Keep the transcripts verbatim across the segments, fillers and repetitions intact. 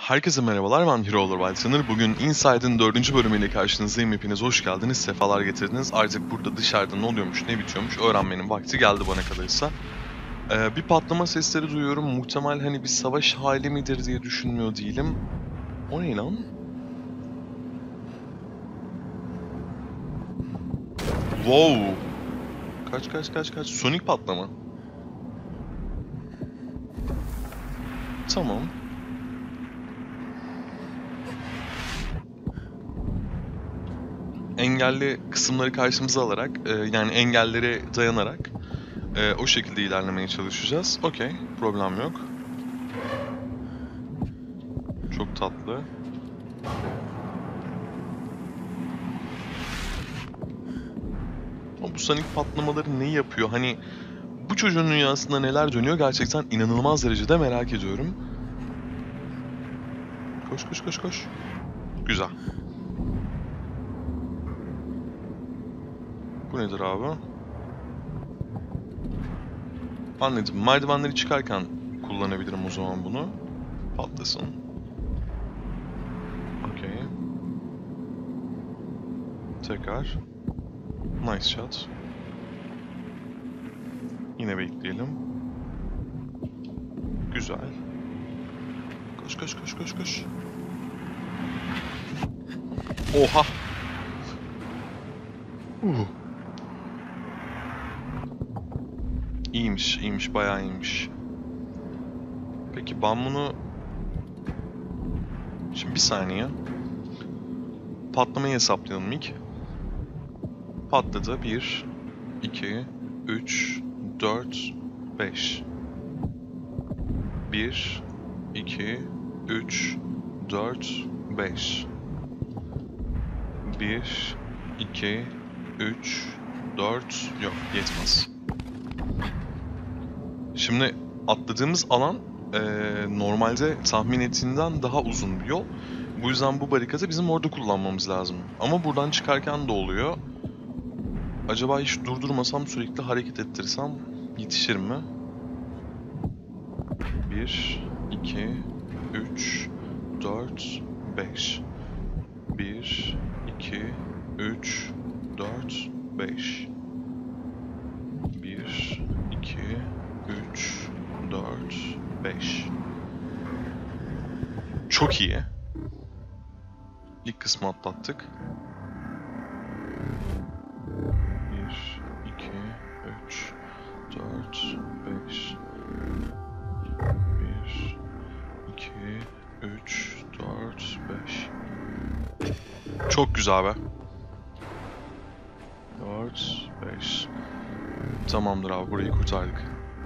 Herkese merhabalar, ben Hero'lar White. Bugün Inside'ın dördüncü bölümüyle karşınızdayım. Hepiniz hoş geldiniz, sefalar getirdiniz. Artık burada dışarıda ne oluyormuş, ne bitiyormuş öğrenmenin vakti geldi bana kalırsa. Ee, bir patlama sesleri duyuyorum. Muhtemel hani bir savaş hali midir diye düşünmüyor değilim. O ne lan? Wow! Kaç kaç kaç kaç. Sonic patlama. Tamam. Engelli kısımları karşımıza alarak, e, yani engellere dayanarak e, o şekilde ilerlemeye çalışacağız. Okey, problem yok. Çok tatlı. Ama bu Sonic patlamaları ne yapıyor? Hani bu çocuğun dünyasında neler dönüyor gerçekten inanılmaz derecede merak ediyorum. Koş koş koş koş. Güzel. Bu nedir abi? Anladım. Merdivenleri çıkarken kullanabilirim o zaman bunu. Patlasın. Okey. Tekrar. Nice shot. Yine bekleyelim. Güzel. Koş koş koş koş koş. Oha! Uh. İyiymiş, iyiymiş, bayağı iyiymiş. Peki ben bunu... Şimdi bir saniye. Patlamayı hesaplayalım ilk. Patladı. bir, iki, üç, dört, beş. bir, iki, üç, dört, beş. bir, iki, üç, dört... Yok, yetmez. Şimdi atladığımız alan ee, normalde tahmin ettiğinden daha uzun bir yol. Bu yüzden bu barikatı bizim orada kullanmamız lazım. Ama buradan çıkarken de oluyor. Acaba hiç durdurmasam, sürekli hareket ettirsem yetişir mi? bir, iki, üç, dört, beş. bir, iki, üç, dört, beş. bir, iki, üç, dört, beş. Çok iyi. İlk kısmı atlattık. bir, iki, üç, dört, beş. bir, iki, üç, dört, beş. Çok güzel be. dört, beş. Tamamdır abi, burayı kurtardık.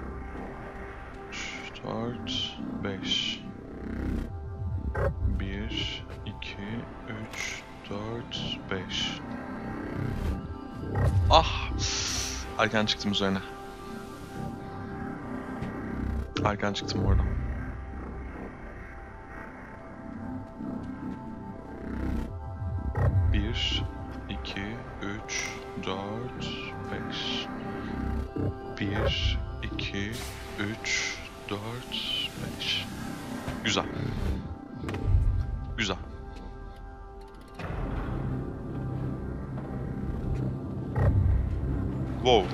üç, dört, beş. bir, iki, üç, dört, beş. Ah! Erken çıktım üzerine. Erken çıktım oradan. bir, iki, üç, dört, beş. bir, iki, üç, dört, beş. Güzel. Güzel. Wow.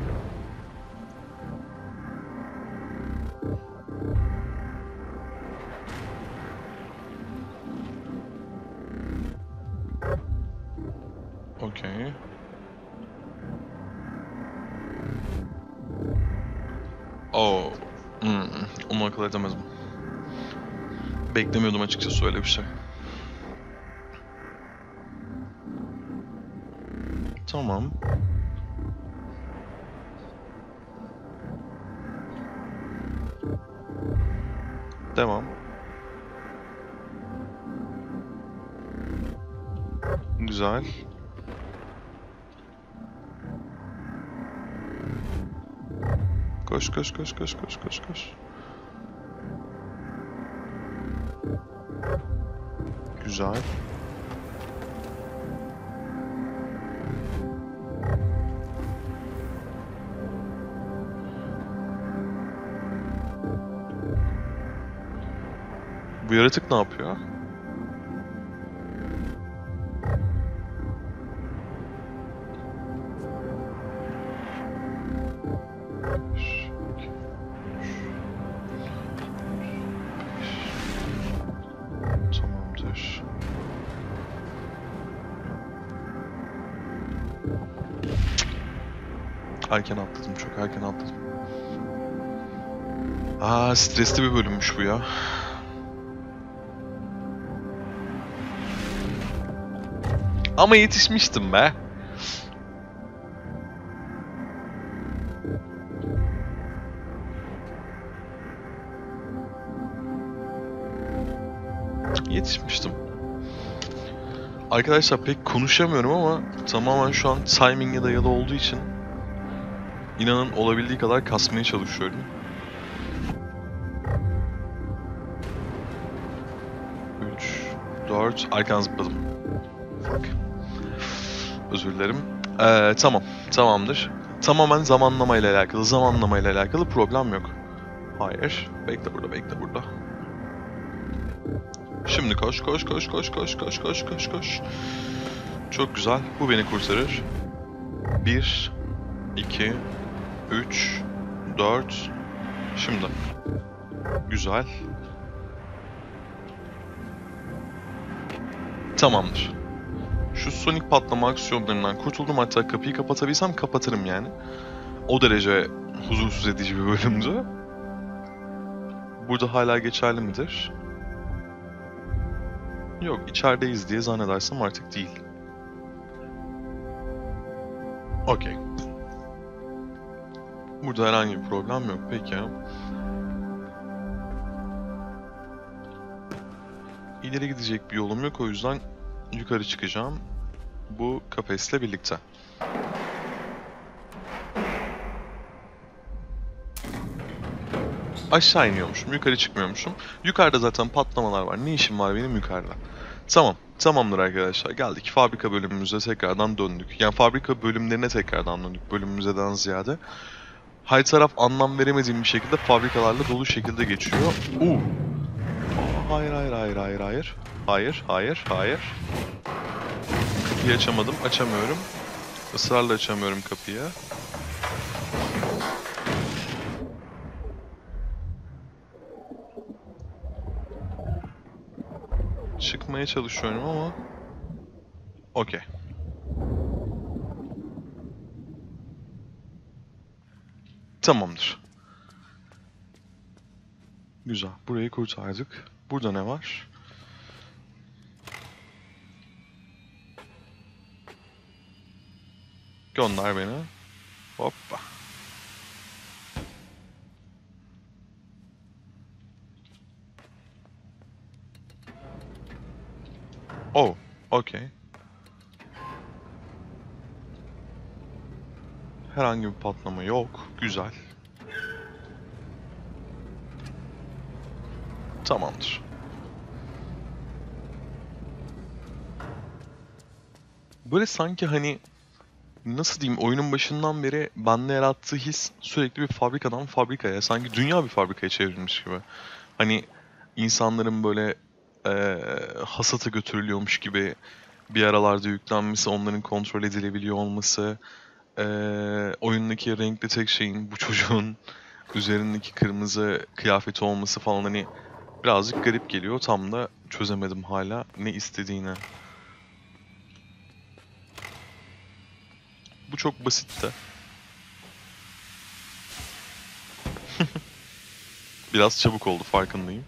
Okay. Oh. Hmm. Onu akıl edemedim. Beklemiyordum açıkçası öyle bir şey. Tamam. Devam. Güzel. Koş koş koş koş koş koş koş. Güzel. Bu yaratık ne yapıyor? Tamamdır. Erken atladım, çok erken atladım. Aa, stresli bir bölümmüş bu ya. Ama yetişmiştim be. Yetişmiştim. Arkadaşlar pek konuşamıyorum ama tamamen şu an timing'e dayalı olduğu için inanın olabildiği kadar kasmaya çalışıyorum. üç, dört, arkadan zıpladım. Fuck. Özür dilerim. Ee, tamam, tamamdır. Tamamen zamanlamayla alakalı, zamanlamayla alakalı problem yok. Hayır, bekle burada, bekle burada. Şimdi koş, koş, koş, koş, koş, koş, koş, koş, koş. Çok güzel, bu beni kurtarır. bir, iki, üç, dört. Şimdi. Güzel. Tamamdır. Şu sonik patlama aksiyonlarından kurtuldum, hatta kapıyı kapatabilsem kapatırım yani. O derece huzursuz edici bir bölümdü. Burada hala geçerli midir? Yok, içerideyiz diye zannedersem artık değil. Okey. Burada herhangi bir problem yok. Peki. İleri gidecek bir yolum yok, o yüzden yukarı çıkacağım. Bu kafesle birlikte. Aşağı iniyormuşum, yukarı çıkmıyormuşum. Yukarıda zaten patlamalar var. Ne işim var benim yukarıda? Tamam, tamamdır arkadaşlar. Geldik fabrika bölümümüze tekrardan döndük. Yani fabrika bölümlerine tekrardan döndük, bölümümüzden ziyade. Her taraf anlam veremediğim bir şekilde fabrikalarla dolu şekilde geçiyor. Uuu. Hayır, hayır, hayır, hayır, hayır. Hayır, hayır, hayır. Kapıyı açamadım, açamıyorum. Israrla açamıyorum kapıyı. Çıkmaya çalışıyorum ama... Okey. Tamamdır. Güzel. Burayı kurtardık. Burada ne var? Gönder beni. Hoppa. Oh, okey. Herhangi bir patlama yok. Güzel. Tamamdır. Böyle sanki hani nasıl diyeyim, oyunun başından beri bende yarattığı his sürekli bir fabrikadan fabrikaya, sanki dünya bir fabrikaya çevrilmiş gibi. Hani insanların böyle e, hasata götürülüyormuş gibi bir aralarda yüklenmesi, onların kontrol edilebiliyor olması, e, oyundaki renkli tek şeyin bu çocuğun üzerindeki kırmızı kıyafeti olması falan, hani birazcık garip geliyor. Tam da çözemedim hala ne istediğini. Bu çok basitti. Biraz çabuk oldu, farkındayım.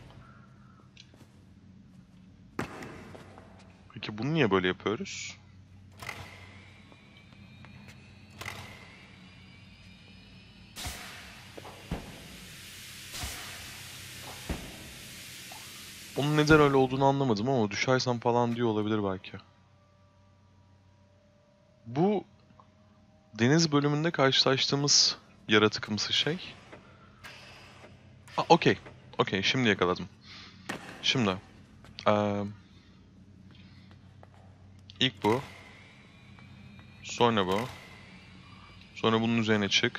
Peki bunu niye böyle yapıyoruz? Onun neden öyle olduğunu anlamadım ama düşersem falan diyor olabilir belki. Bu deniz bölümünde karşılaştığımız yaratıkımsı şey. Aa, okey. Okey, şimdi yakaladım. Şimdi. Ee, ilk bu. Sonra bu. Sonra bunun üzerine çık.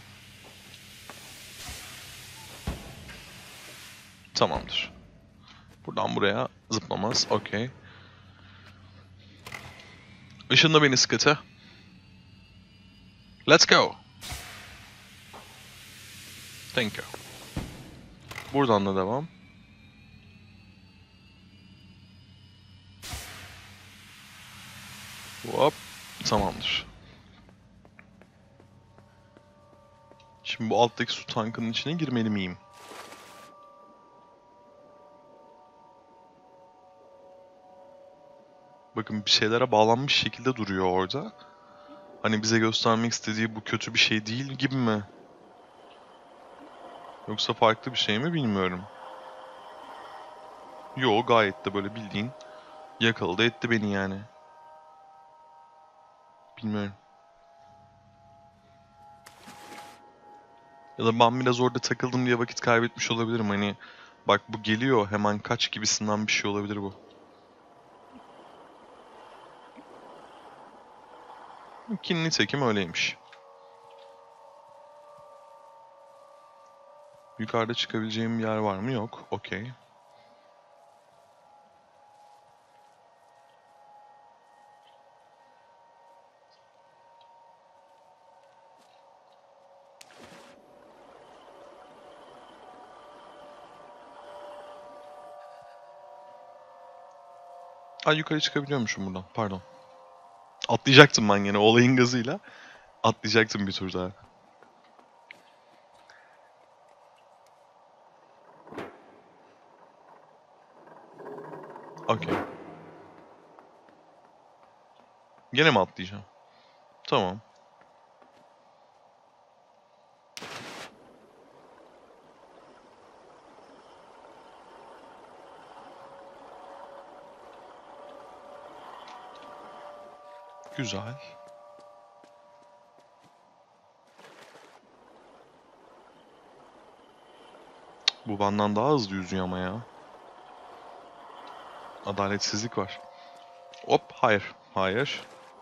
Tamamdır. Buradan buraya zıplamaz. Okey. Işınla beni sıkıtı. Let's go. Thank you. Buradan da devam. Hop. Tamamdır. Şimdi bu alttaki su tankının içine girmeli miyim? Bakın bir şeylere bağlanmış şekilde duruyor orada. Hani bize göstermek istediği bu kötü bir şey değil gibi mi? Yoksa farklı bir şey mi bilmiyorum. Yo, gayet de böyle bildiğin yakaladı etti beni yani. Bilmiyorum. Ya da ben biraz orada takıldım diye vakit kaybetmiş olabilirim. Hani bak bu geliyor hemen kaç gibisinden bir şey olabilir bu. Ki nitekim öyleymiş. Yukarıda çıkabileceğim bir yer var mı? Yok. Okey. Ay, yukarı çıkabiliyormuşum buradan. Pardon. Atlayacaktım ben yine olayın gazıyla. Atlayacaktım bir tur daha. Okey. Gene mi atlayacağım? Tamam. Güzel. Bu benden daha hızlı yüzüyor ama ya. Adaletsizlik var. Hop, hayır. Hayır.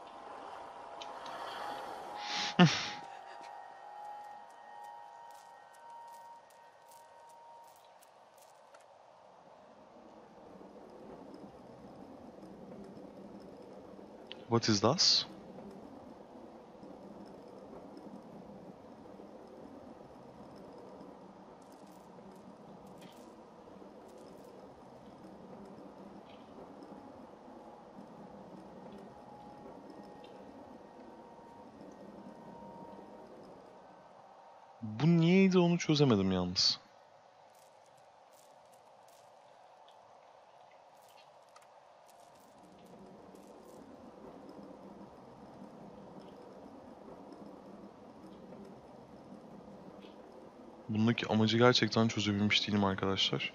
What is this? Bu niyeydi onu çözemedim yalnız. Bundaki amacı gerçekten çözebilmiş değilim arkadaşlar.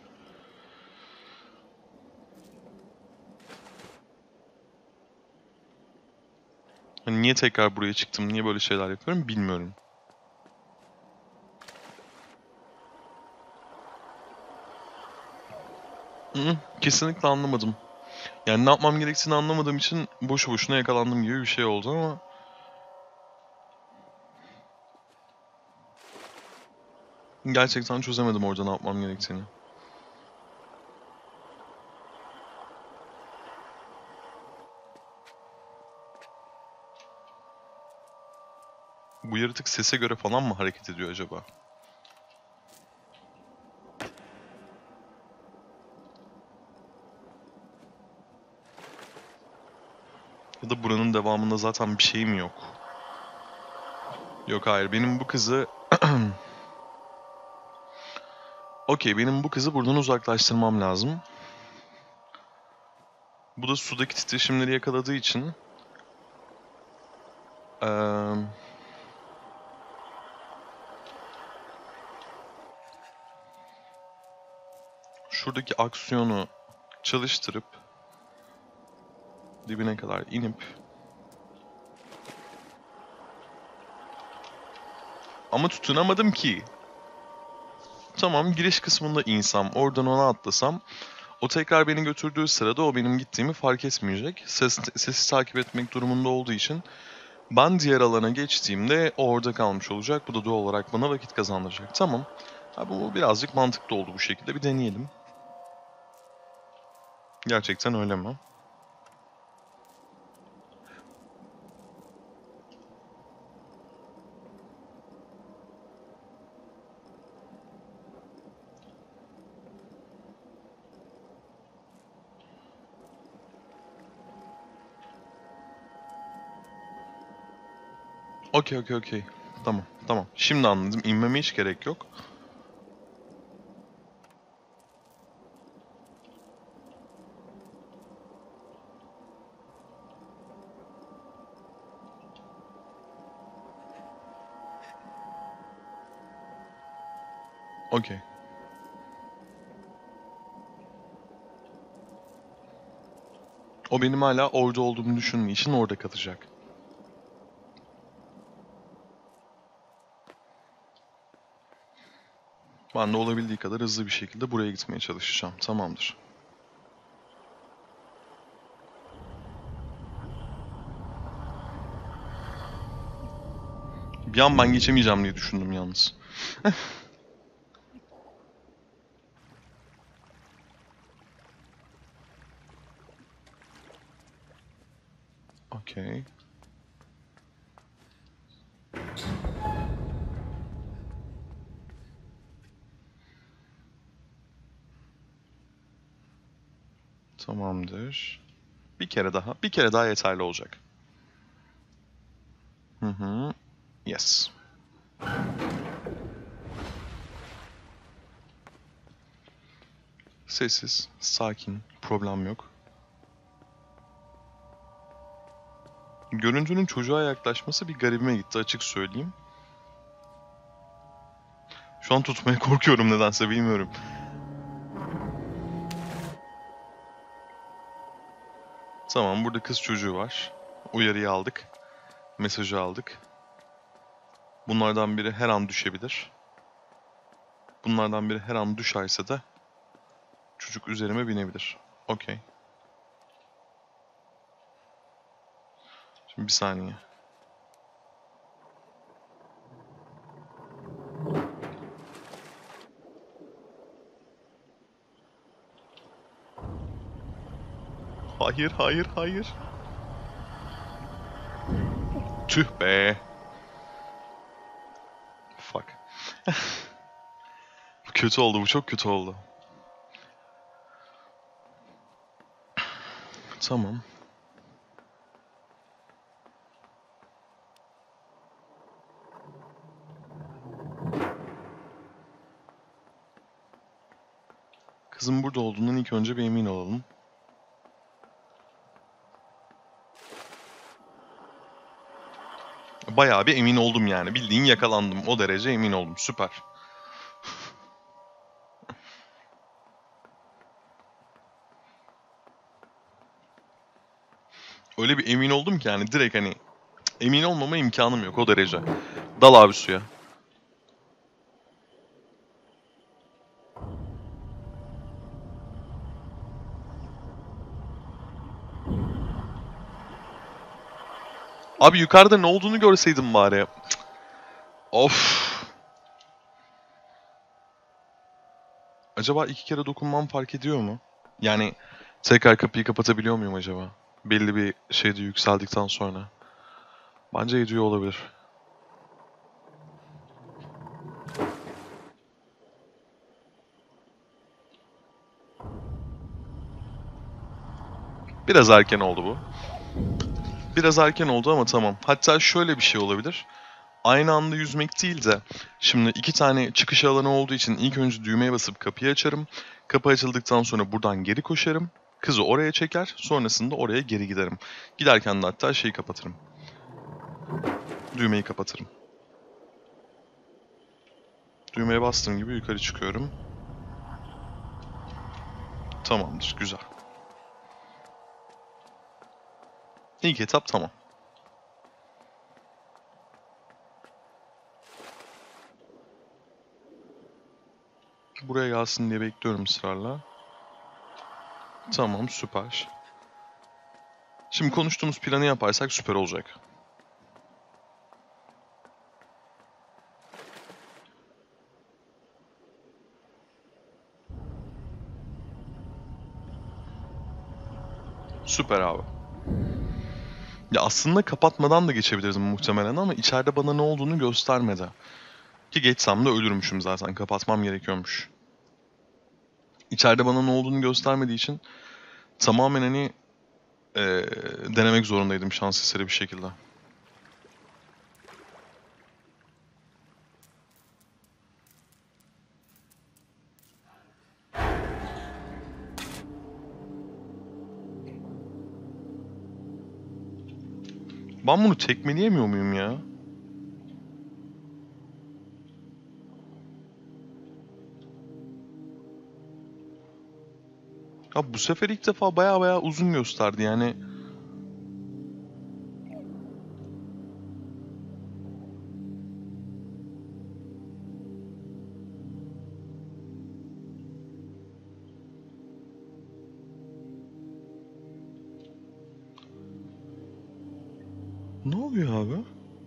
Hani niye tekrar buraya çıktım, niye böyle şeyler yapıyorum bilmiyorum. Hı, kesinlikle anlamadım. Yani ne yapmam gerektiğini anlamadığım için boşu boşuna yakalandım gibi bir şey oldu ama... Gerçekten çözemedim orada ne yapmam gerektiğini. Bu yaratık sese göre falan mı hareket ediyor acaba? Ya da buranın devamında zaten bir şeyim yok. Yok, hayır, benim bu kızı... Okey, benim bu kızı buradan uzaklaştırmam lazım. Bu da sudaki titreşimleri yakaladığı için... Ee... Şuradaki aksiyonu çalıştırıp dibine kadar inip ama tutunamadım ki. Tamam, giriş kısmında insem, oradan ona atlasam, o tekrar beni götürdüğü sırada o benim gittiğimi fark etmeyecek. Ses, sesi takip etmek durumunda olduğu için ben diğer alana geçtiğimde o orada kalmış olacak. Bu da doğal olarak bana vakit kazandıracak. Tamam. Ha, bu birazcık mantıklı oldu bu şekilde. Bir deneyelim. Gerçekten öyle mi? Okey okey okey. Tamam tamam. Şimdi anladım. İnmeme hiç gerek yok. Okey. O benim hala orada olduğumu düşündüğü için orada kalacak. Ben de olabildiği kadar hızlı bir şekilde buraya gitmeye çalışacağım. Tamamdır. Bir an ben geçemeyeceğim diye düşündüm yalnız. Okey. Tamamdır. Bir kere daha. Bir kere daha yeterli olacak. Hı hı. Yes. Sessiz, sakin, problem yok. Görüntünün çocuğa yaklaşması bir garibime gitti, açık söyleyeyim. Şu an tutmaya korkuyorum nedense, bilmiyorum. Tamam, burada kız çocuğu var. Uyarıyı aldık. Mesajı aldık. Bunlardan biri her an düşebilir. Bunlardan biri her an düşerse de çocuk üzerime binebilir. Okey. Şimdi bir saniye. Hayır, hayır, hayır. Tüh be. Fuck. Bu kötü oldu, bu çok kötü oldu. Tamam. Kızın burada olduğundan ilk önce bir emin olalım. Bayağı bir emin oldum yani. Bildiğin yakalandım. O derece emin oldum. Süper. Öyle bir emin oldum ki yani direkt hani emin olmama imkanım yok o derece. Dal abi suya. Abi yukarıda ne olduğunu görseydim bari. Cık. Of. Acaba iki kere dokunmam fark ediyor mu? Yani tekrar kapıyı kapatabiliyor muyum acaba? Belli bir şeyde yükseldikten sonra. Bence ediyor olabilir. Biraz erken oldu bu. Biraz erken oldu ama tamam. Hatta şöyle bir şey olabilir. Aynı anda yüzmek değil de şimdi iki tane çıkış alanı olduğu için ilk önce düğmeye basıp kapıyı açarım. Kapı açıldıktan sonra buradan geri koşarım. Kızı oraya çeker. Sonrasında oraya geri giderim. Giderken de hatta şeyi kapatırım. Düğmeyi kapatırım. Düğmeye bastığım gibi yukarı çıkıyorum. Tamamdır. Güzel. İlk etap tamam. Buraya gelsin diye bekliyorum ısrarla. Tamam, süper. Şimdi konuştuğumuz planı yaparsak süper olacak. Süper abi. Ya aslında kapatmadan da geçebilirdim muhtemelen ama içeride bana ne olduğunu göstermedi. Ki geçsem de ölürmüşüm zaten. Kapatmam gerekiyormuş. İçeride bana ne olduğunu göstermediği için tamamen hani ee, denemek zorundaydım şans eseri bir şekilde. Ben bunu tekmeleyemiyor muyum ya? Ya bu sefer ilk defa baya baya uzun gösterdi yani. Ne oluyor abi?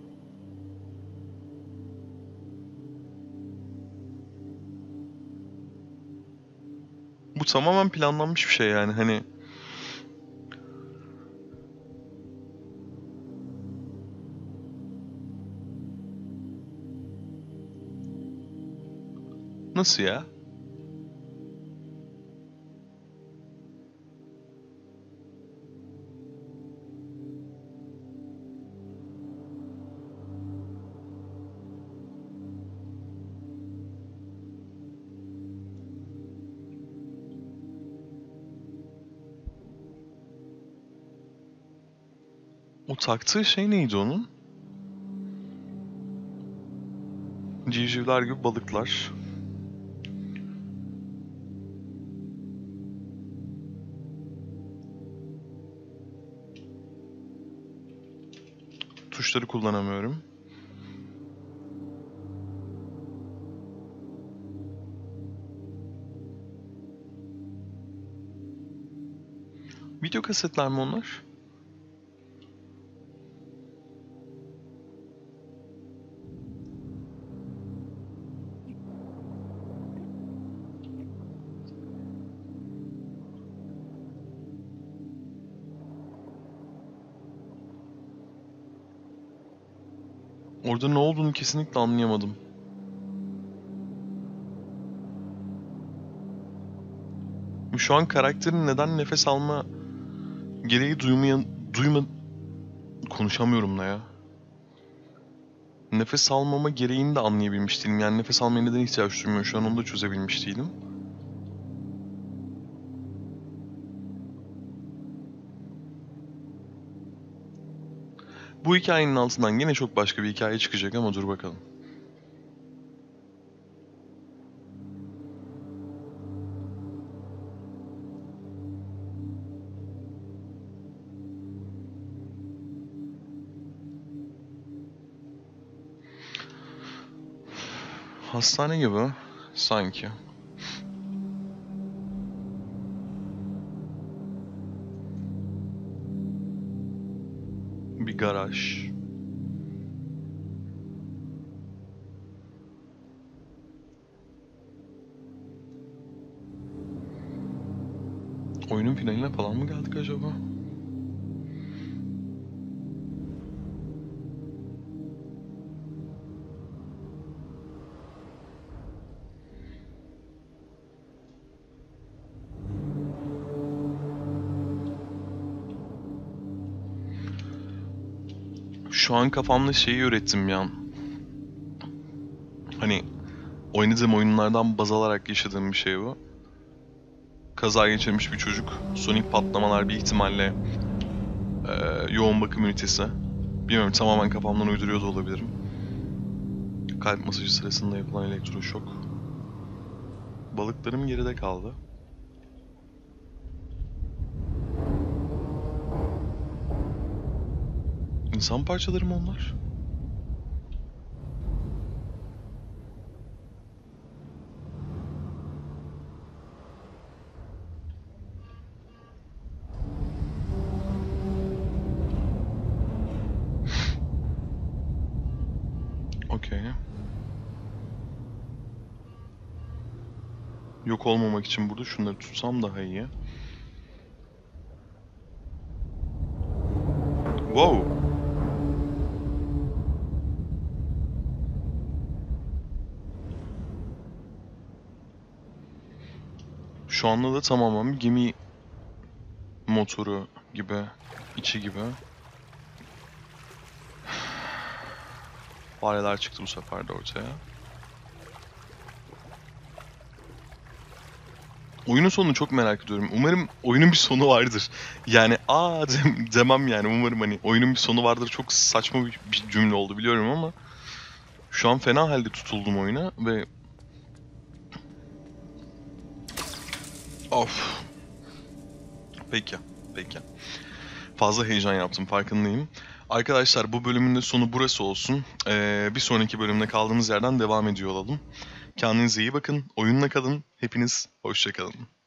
Bu tamamen planlanmış bir şey yani hani. Nasıl ya? O taktığı şey neydi onun? Civcivler gibi balıklar. Tuşları kullanamıyorum. Video kasetler mi onlar? Orada ne olduğunu kesinlikle anlayamadım. Şu an karakterin neden nefes alma gereği duymaya, duyma... Konuşamıyorum da ya. Nefes almama gereğini de anlayabilmiş değilim. Yani nefes almaya neden ihtiyaç duymuyor şu an onu da çözebilmiş değilim. Bu hikayenin altından yine çok başka bir hikaye çıkacak ama dur bakalım. Hastane gibi sanki. Bir garaj. Oyunun finaline falan mı geldik acaba? Şu an kafamda şeyi ürettim bir an. Hani oynadığım oyunlardan baz alarak yaşadığım bir şey bu. Kaza geçirmiş bir çocuk. Sonik patlamalar bir ihtimalle eee, yoğun bakım ünitesi. Bilmiyorum tamamen kafamdan uyduruyor da olabilirim. Kalp masajı sırasında yapılan elektroşok. Balıklarım geride kaldı. İnsan parçaları mı onlar? Okey. Yok olmamak için burada şunları tutsam daha iyi. Wow. Şu anda da tamamen bir gemi motoru gibi, içi gibi. Fareler çıktı bu sefer de ortaya. Oyunun sonunu çok merak ediyorum. Umarım oyunun bir sonu vardır. Yani aa dem demem yani. Umarım hani oyunun bir sonu vardır. Çok saçma bir, bir cümle oldu biliyorum ama şu an fena halde tutuldum oyuna ve of. Peki, peki. Fazla heyecan yaptım, farkındayım. Arkadaşlar bu bölümün de sonu burası olsun. Ee, bir sonraki bölümde kaldığımız yerden devam ediyor olalım. Kendinize iyi bakın, oyunla kalın. Hepiniz hoşça kalın.